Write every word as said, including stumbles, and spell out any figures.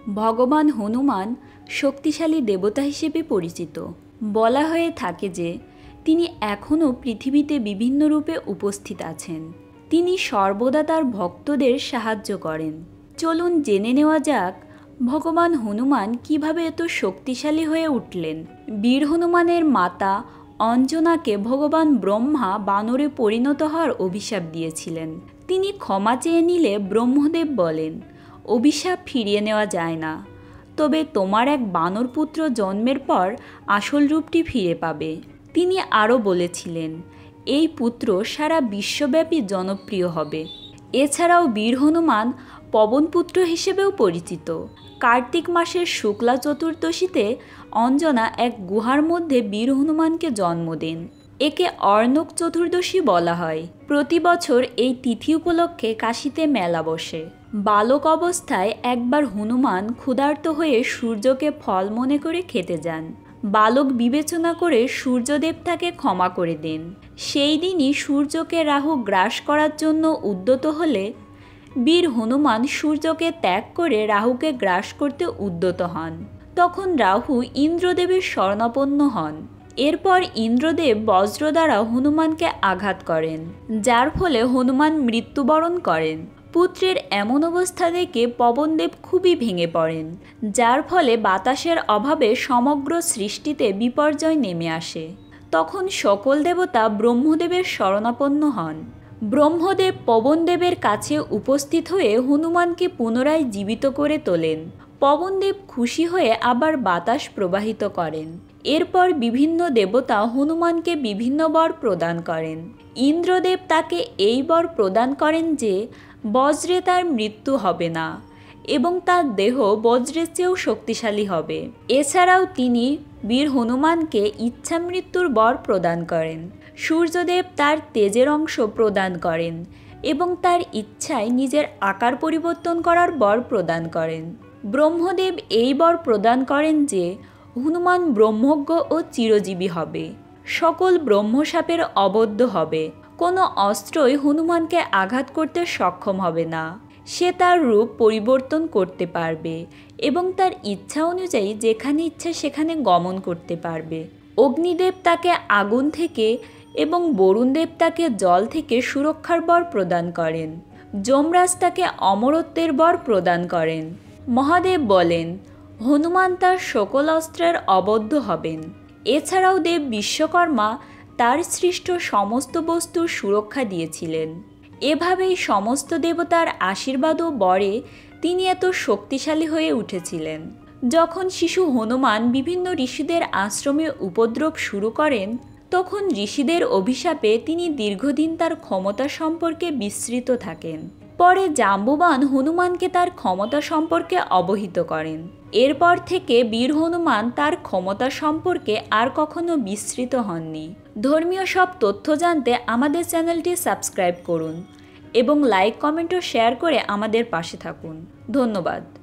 ভগবান হনুমান শক্তিশালী দেবতা হিসেবে পরিচিত। বলা হয়ে থাকে যে তিনি এখনও পৃথিবীতে বিভিন্ন রূপে উপস্থিত আছেন। তিনি সর্বদা তার ভক্তদের সাহায্য করেন। চলুন জেনে নেওয়া যাক ভগবান হনুমান কিভাবে এত শক্তিশালী হয়ে উঠলেন। বীর হনুমানের মাতা অঞ্জনাকে ভগবান ব্রহ্মা বানরে পরিণত হওয়ার অভিশাপ দিয়েছিলেন। তিনি ক্ষমা চেয়ে নিলে ব্রহ্মদেব বলেন, অভিশাপ ফিরিয়ে নেওয়া যায় না, তবে তোমার এক বানর পুত্র জন্মের পর আসল রূপটি ফিরে পাবে। তিনি আরও বলেছিলেন, এই পুত্র সারা বিশ্বব্যাপী জনপ্রিয় হবে। এছাড়াও বীর হনুমান পবনপুত্র হিসেবেও পরিচিত। কার্তিক মাসের শুক্লা চতুর্দশীতে অঞ্জনা এক গুহার মধ্যে বীর হনুমানকে জন্ম দেন। একে অর্ণক চতুর্দশী বলা হয়। প্রতি বছর এই তিথি উপলক্ষে কাশীতে মেলা বসে। বালক অবস্থায় একবার হনুমান ক্ষুধার্ত হয়ে সূর্যকে ফল মনে করে খেতে যান। বালক বিবেচনা করে সূর্যদেব তাকে ক্ষমা করে দেন। সেই দিনই সূর্যকে রাহু গ্রাস করার জন্য উদ্যত হলে বীর হনুমান সূর্যকে ত্যাগ করে রাহুকে গ্রাস করতে উদ্যত হন। তখন রাহু ইন্দ্রদেবের শরণাপন্ন হন। এরপর ইন্দ্রদেব বজ্র দ্বারা হনুমানকে আঘাত করেন, যার ফলে হনুমান মৃত্যুবরণ করেন। পুত্রের এমন অবস্থা দেখে পবনদেব খুবই ভেঙে পড়েন, যার ফলে বাতাসের অভাবে সমগ্র সৃষ্টিতে বিপর্যয় নেমে আসে। তখন সকল দেবতা ব্রহ্মদেবের শরণাপন্ন হন। ব্রহ্মদেব পবনদেবের কাছে উপস্থিত হয়ে হনুমানকে পুনরায় জীবিত করে তোলেন। পবনদেব খুশি হয়ে আবার বাতাস প্রবাহিত করেন। এরপর বিভিন্ন দেবতা হনুমানকে বিভিন্ন বর প্রদান করেন। ইন্দ্রদেব তাকে এই বর প্রদান করেন যে বজ্রে তার মৃত্যু হবে না এবং তার দেহ বজ্রের চেয়েও শক্তিশালী হবে। এছাড়াও তিনি বীর হনুমানকে ইচ্ছা মৃত্যুর বর প্রদান করেন। সূর্যদেব তার তেজের অংশ প্রদান করেন এবং তার ইচ্ছায় নিজের আকার পরিবর্তন করার বর প্রদান করেন। ব্রহ্মদেব এই বর প্রদান করেন যে হনুমান ব্রহ্মজ্ঞ ও চিরজীবী হবে, সকল ব্রহ্মশাপের অবদ্ধ হবে, কোনো অস্ত্রই হনুমানকে আঘাত করতে সক্ষম হবে না। সে তার রূপ পরিবর্তন করতে পারবে এবং তার ইচ্ছা অনুযায়ী যেখানে ইচ্ছা সেখানে গমন করতে পারবে। অগ্নিদেব তাকে আগুন থেকে এবং বরুণদেব তাকে জল থেকে সুরক্ষার বর প্রদান করেন। যমরাজ তাকে অমরত্বের বর প্রদান করেন। মহাদেব বলেন, হনুমান তার সকল অস্ত্রের অবদ্ধ হবেন। এছাড়াও দেব বিশ্বকর্মা তার সৃষ্ট সমস্ত বস্তুর সুরক্ষা দিয়েছিলেন। এভাবেই সমস্ত দেবতার আশীর্বাদ ও বরে তিনি এত শক্তিশালী হয়ে উঠেছিলেন। যখন শিশু হনুমান বিভিন্ন ঋষিদের আশ্রমে উপদ্রব শুরু করেন, তখন ঋষিদের অভিশাপে তিনি দীর্ঘদিন তার ক্ষমতা সম্পর্কে বিস্মৃত থাকেন। পরে জাম্বুবান হনুমানকে তার ক্ষমতা সম্পর্কে অবহিত করেন। এরপর থেকে বীর হনুমান তার ক্ষমতা সম্পর্কে আর কখনো বিস্মৃত হননি। ধর্মীয় সব তথ্য জানতে আমাদের চ্যানেলটি সাবস্ক্রাইব করুন এবং লাইক, কমেন্ট ও শেয়ার করে আমাদের পাশে থাকুন। ধন্যবাদ।